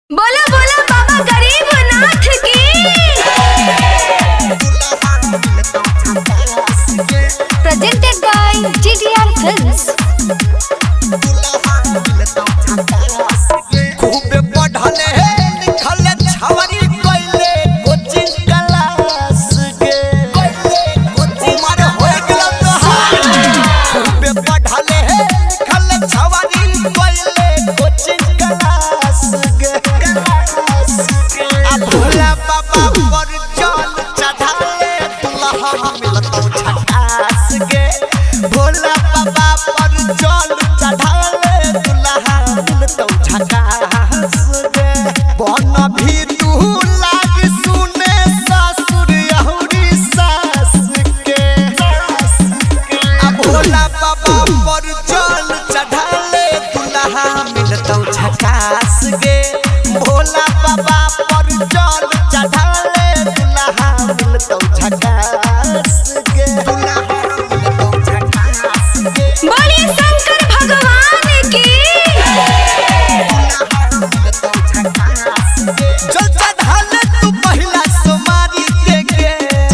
बोला बोला बाबा गरीबनाथ की। Presented by GDR films. खूब पढ़ले लिखल छवरी कइले कोचिंग क्लास के उमर हो गेल तोहार। खूब पढ़ले लिखल छवरी कइले कोचिंग क्लास के आ भोला बाबा पर जल चढ़ाले दुल्हा मिलतो झकास के। भोला बाबा पर जल चढ़ाले दुल्हा मिलतो झकास के। बन भी तू लाग सुने ससुर अहुरी सास के। आ भोला बाबा पर जल चढ़ाले दुल्हा मिलतो झकास के। भोला बाबा पर जल चढ़ाले दुल्हा मिलतो झकास के। बोलिए शंकर भगवान की। जल चढ़ाले तू पहिला सोमारी के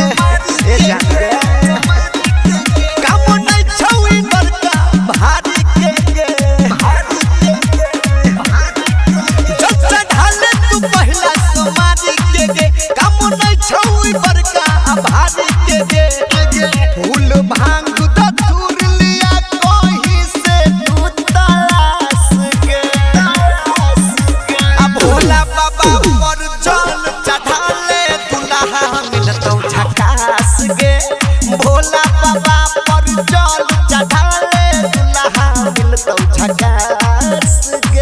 काम नहीं छौई बड़का भारी के जल चढ़ाले तू पहिला सोमारी के काम नहीं छौई बड़का भारी के। फूल भांग धतूर लिया कोही से तू तलाश के। आ भोला बाबा पर जल चढ़ाले दुल्हा मिलतो झकास के। भोला बाबा पर जल चढ़ाले दुल्हा मिलतो झकास के।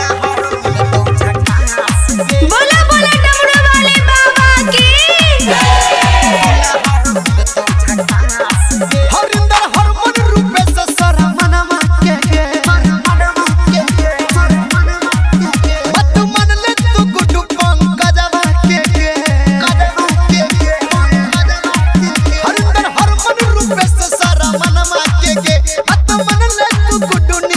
बोला बोला डमरू वाले बाबा की। हरिंदर हरमन रूपे से सरमनमा के बत मन ले तू गुड्डू पंकजवा के हरिंदर हरमन रूपे से सरमनमा के बत मन ले तू गुड्डू